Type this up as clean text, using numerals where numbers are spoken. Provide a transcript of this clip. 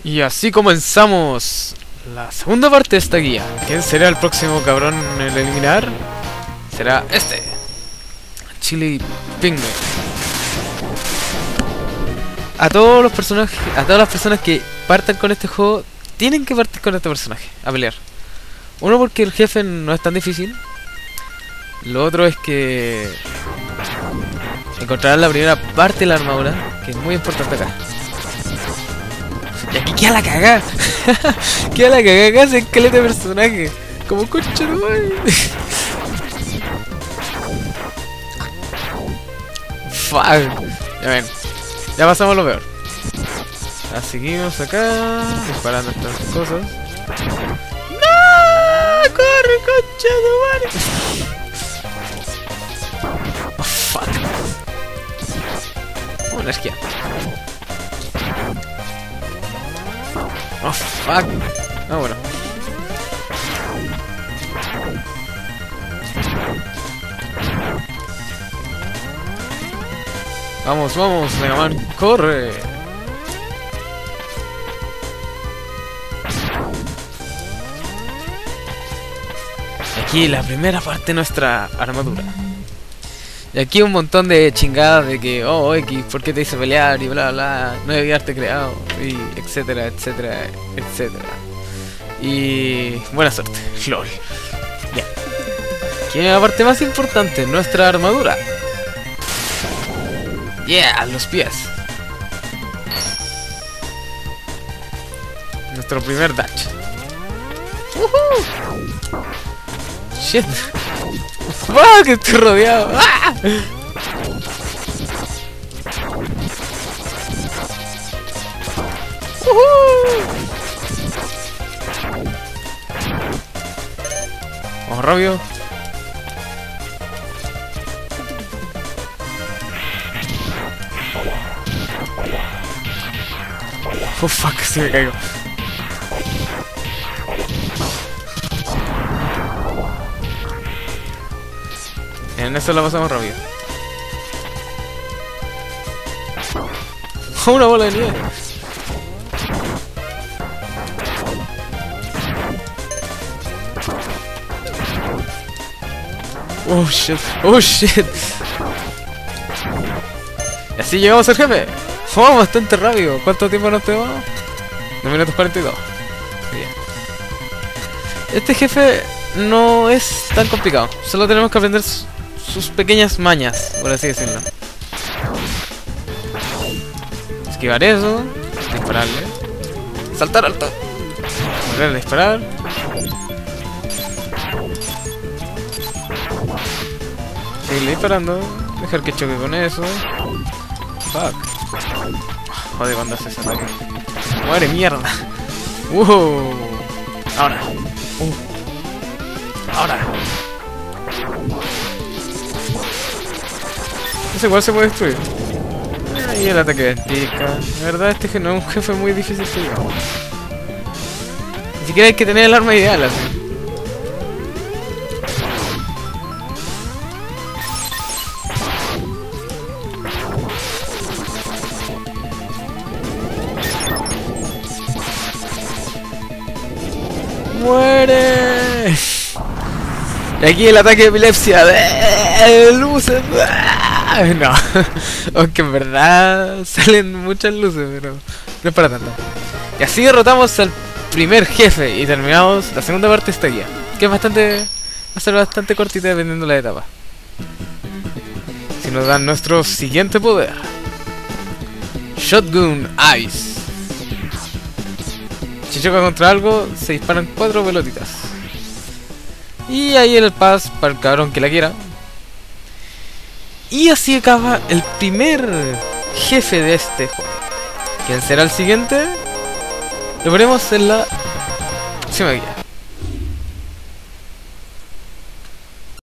Y así comenzamos la segunda parte de esta guía. ¿Quién será el próximo cabrón en eliminar? Será este, Chili Pigme. A todos los personajes, a todas las personas que partan con este juego, tienen que partir con este personaje a pelear. Uno, porque el jefe no es tan difícil. Lo otro es que encontrarás la primera parte de la armadura, que es muy importante acá. Y aquí queda la cagada. Queda la cagada acá, ese esqueleto de personaje. Como concha no hay. Fuck. Ya ven. Ya pasamos lo peor. Ya seguimos acá, disparando estas cosas. ¡No! ¡Corre, concha de madre! Oh, fuck. Oh, energía. Oh, fuck. Ah, bueno. Vamos, vamos, Mega Man, corre. Aquí la primera parte de nuestra armadura. Y aquí un montón de chingadas de que, oh, X, ¿por qué te hice pelear? Y bla, bla, no debía haberte creado. Y etcétera, etcétera, etcétera. Y buena suerte, lol. Ya. Aquí viene la parte más importante, nuestra armadura. Yeah, los pies. Nuestro primer dash. Shit. ¡Wow! Que estoy rodeado. ¡Ah! Vamos rápido. Oh fuck, se me caigo. En eso la pasamos rápido. Oh, una bola de nieve. Oh shit, oh shit. Y así llegamos al jefe. Oh, bastante rápido. ¿Cuánto tiempo nos tomamos? 2 minutos 42. Bien. Este jefe no es tan complicado. Solo tenemos que aprender sus pequeñas mañas, por así decirlo. Esquivar eso. Dispararle. Saltar alto. Volver a disparar. Seguirle disparando. Dejar que choque con eso. Fuck. Joder, cuando hace ese ataque. Muere, mierda. Ahora. Ahora. Ese igual se puede destruir. Y el ataque de ventica. La verdad, este no es un jefe muy difícil que digamos. Ni siquiera hay que tener el arma ideal así. ¡Muere! Y aquí el ataque de epilepsia de luces. No, aunque en verdad salen muchas luces, pero no es para tanto. Y así derrotamos al primer jefe y terminamos la segunda parte de esta guía, que es bastante, va a ser bastante cortita dependiendo de la etapa. Si nos dan nuestro siguiente poder, Shotgun Ice. Si choca contra algo, se disparan 4 pelotitas. Y ahí el pass para el cabrón que la quiera. Y así acaba el primer jefe de este juego. ¿Quién será el siguiente? Lo veremos en la próxima guía.